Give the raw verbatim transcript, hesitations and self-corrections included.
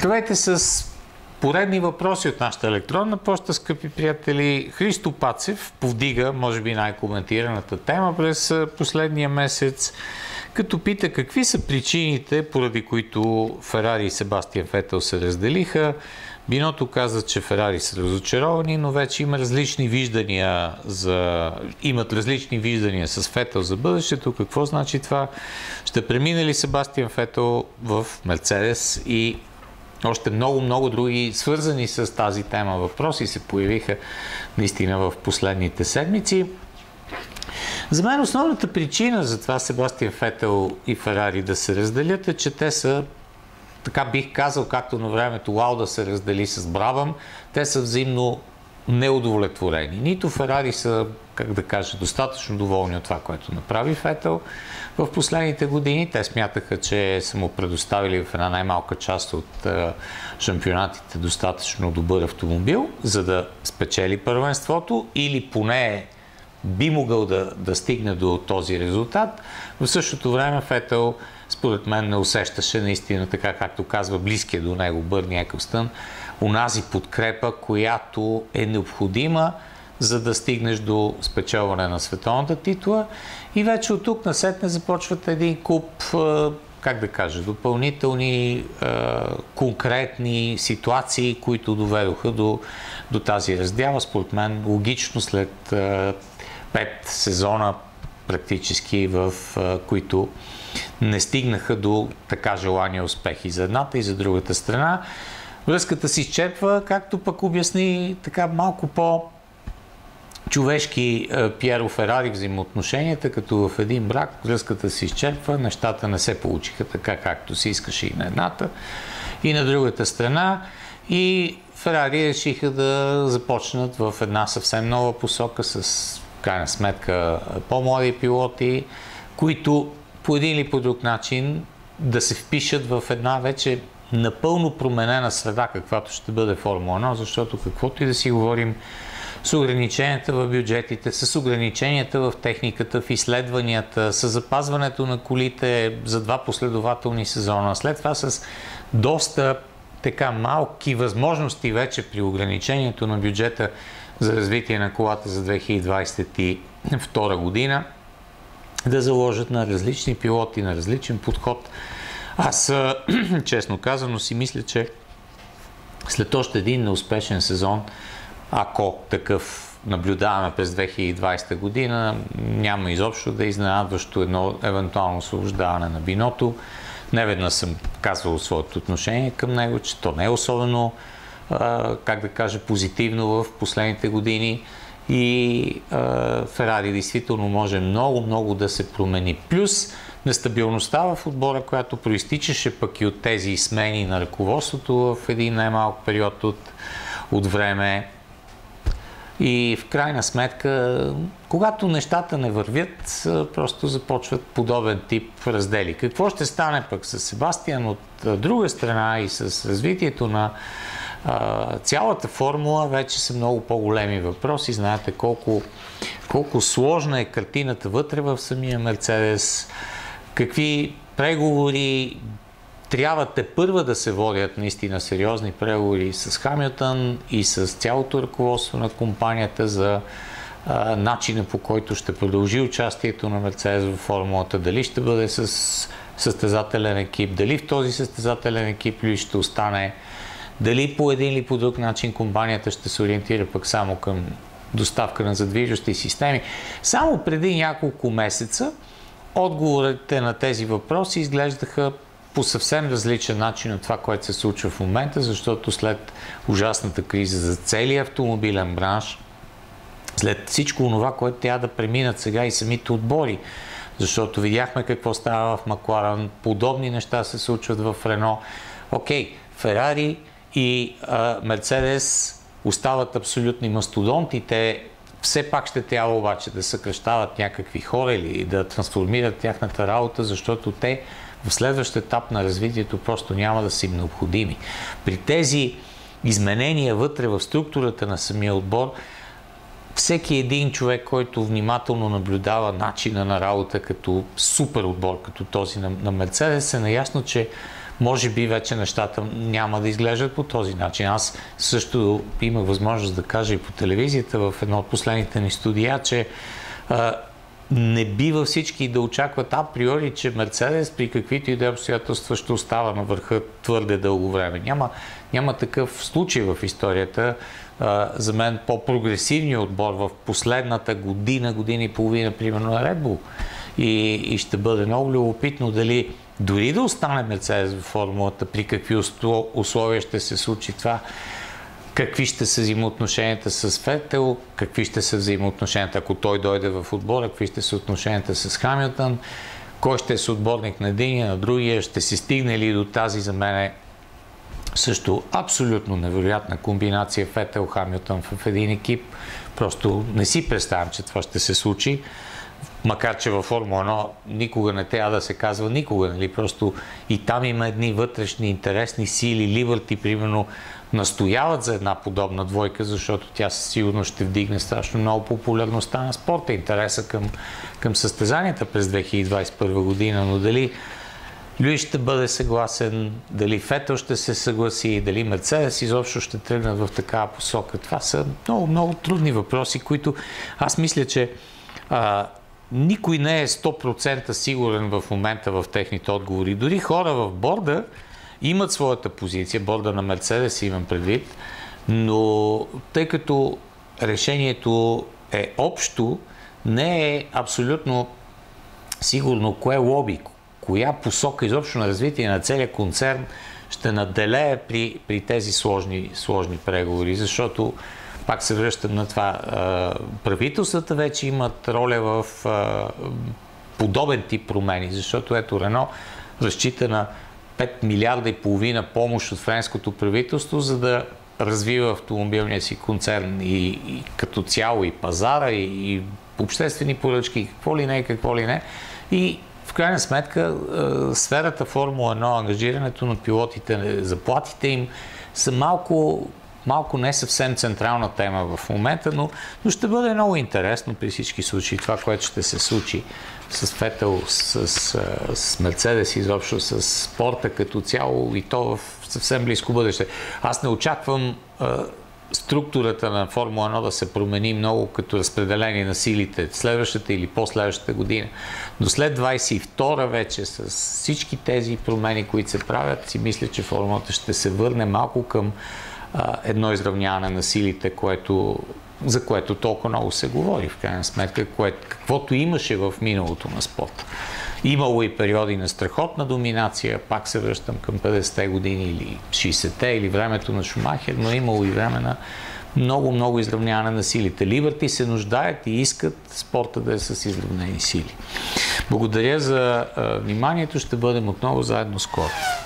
Здравейте с поредни въпроси от нашата електронна поща, скъпи приятели. Христо Пацев повдига, може би, най-коментираната тема през последния месец, като пита какви са причините, поради които Ферари и Себастиан Фетел се разделиха. Биното каза, че Ферари са разочаровани, но вече има различни виждания за... имат различни виждания с Фетел за бъдещето. Какво значи това? Ще премине ли Себастиан Фетел в Мерцедес? И още много-много други свързани с тази тема въпроси се появиха наистина в последните седмици. За мен основната причина за това Себастиан Фетел и Ферари да се разделят е, че те са, така бих казал, както на времето Лауда се раздели с Брабъм, те са взаимно неудовлетворени. Нито Ферари са, как да кажа, достатъчно доволни от това, което направи Фетел в последните години. Те смятаха, че са му предоставили в една най-малка част от е, шампионатите достатъчно добър автомобил, за да спечели първенството или поне би могъл да, да стигне до този резултат. В същото време Фетел, според мен, не усещаше наистина, така както казва близкия до него Бърни Екълстън, онази подкрепа, която е необходима, за да стигнеш до спечелване на световната титла. И вече от тук насетне започват един куп, как да кажа, допълнителни, конкретни ситуации, които доведоха до, до тази раздяла. Според мен логично след пет сезона практически, в които не стигнаха до така желания успехи за едната и за другата страна. Връзката се изчерпва, както пък обясни така малко по-човешки Пиеро Ферари взаимоотношенията, като в един брак връзката се изчерпва, нещата не се получиха така, както се искаше и на едната, и на другата страна. И Ферари решиха да започнат в една съвсем нова посока с, крайна сметка, по-млади пилоти, които по един или по друг начин да се впишат в една вече напълно променена среда, каквато ще бъде Формула едно, защото каквото и да си говорим, с ограниченията в бюджетите, с ограниченията в техниката, в изследванията, с запазването на колите за два последователни сезона, след това с доста така малки възможности вече при ограничението на бюджета за развитие на колата за две хиляди двадесет и втора година, да заложат на различни пилоти, на различен подход. Аз, честно казано, си мисля, че след още един неуспешен сезон, ако такъв наблюдаваме през две хиляди и двадесета година, няма изобщо да е изненадващо едно евентуално освобождаване на Биното. Неведнъж съм казвал своето отношение към него, че то не е особено, как да кажа, позитивно в последните години. И Ферари действително може много-много да се промени. Плюс нестабилността в отбора, която проистичаше пък и от тези смени на ръководството в един най-малък период от, от време. И в крайна сметка, когато нещата не вървят, просто започват подобен тип раздели. Какво ще стане пък с Себастиан от друга страна и с развитието на цялата формула, вече са много по-големи въпроси. Знаете колко, колко сложна е картината вътре в самия Мерцедес, какви преговори трябва те първа да се водят, наистина сериозни преговори с Хамилтън и с цялото ръководство на компанията за а, начина, по който ще продължи участието на Мерцедес в формулата, дали ще бъде с състезателен екип, дали в този състезателен екип ли ще остане, дали по един или по друг начин компанията ще се ориентира пък само към доставка на задвижващи системи. Само преди няколко месеца отговорите на тези въпроси изглеждаха по съвсем различен начин от това, което се случва в момента, защото след ужасната криза за целия автомобилен бранш, след всичко това, което трябва да преминат сега и самите отбори, защото видяхме какво става в Макларен, подобни неща се случват в Рено. Окей, Ферари и Мерцедес остават абсолютни мастодонти. Те все пак ще трябва обаче да съкращават някакви хора или да трансформират тяхната работа, защото те в следващ етап на развитието просто няма да са им необходими. При тези изменения вътре в структурата на самия отбор, всеки един човек, който внимателно наблюдава начина на работа като супер отбор, като този на, на Мерцедес, е наясно, че може би вече нещата няма да изглеждат по този начин. Аз също имах възможност да кажа и по телевизията в едно от последните ни студия, че а, не бива всички да очакват априори, че Мерцедес при каквито и да обстоятелства ще остава на върха твърде дълго време. Няма, няма такъв случай в историята. А, за мен по-прогресивният отбор в последната година, година и половина, примерно, е Red Bull. И, и ще бъде много любопитно дали дори да остане Мерцедес в формулата, при какви условия ще се случи това, какви ще са взаимоотношенията с Фетел, какви ще са взаимоотношенията, ако той дойде в отбора, какви ще са отношенията с Хамилтън, кой ще е съотборник на единия, на другия, ще се стигне ли до тази, за мен е също абсолютно невероятна комбинация Фетел-Хамилтън в един екип. Просто не си представям, че това ще се случи. Макар че във Формула едно никога не трябва да се казва никога, нали? Просто и там има едни вътрешни интересни сили. Либърти, примерно, настояват за една подобна двойка, защото тя със сигурност ще вдигне страшно много популярността на спорта, интереса към, към състезанията през две хиляди двадесет и първа година. Но дали Люис ще бъде съгласен, дали Фетел ще се съгласи, дали Мерцедес изобщо ще тръгне в такава посока, това са много, много трудни въпроси, които аз мисля, че а, никой не е сто процента сигурен в момента в техните отговори. Дори хора в борда имат своята позиция, борда на Мерцедес имам предвид, но тъй като решението е общо, не е абсолютно сигурно кое лоби, коя посока изобщо на развитие на целия концерн ще наделее при, при тези сложни, сложни преговори, защото пак се връщам на това. Правителствата вече имат роля в подобен тип промени, защото ето Рено разчита на пет милиарда и половина помощ от френското правителство, за да развива автомобилния си концерн и, и като цяло и пазара, и, и обществени поръчки, какво ли не, какво ли не. И в крайна сметка сферата Формула едно, ангажирането на пилотите, заплатите им са малко малко не съвсем централна тема в момента, но, но ще бъде много интересно при всички случаи това, което ще се случи с Фетел, с, с, с Мерцедес, изобщо с спорта като цяло и то в съвсем близко бъдеще. Аз не очаквам а, структурата на Формула едно да се промени много като разпределение на силите следващата или последващата година. Но след двадесет и втора вече с всички тези промени, които се правят, си мисля, че Формулата ще се върне малко към едно изравняване на силите, което, за което толкова много се говори в крайна сметка, което, каквото имаше в миналото на спорта. Имало и периоди на страхотна доминация, пак се връщам към петдесетте години или шейсетте или времето на Шумахер, но имало и време на много, много изравняване на силите. Либърти се нуждаят и искат спорта да е с изравнени сили. Благодаря за вниманието, ще бъдем отново заедно скоро.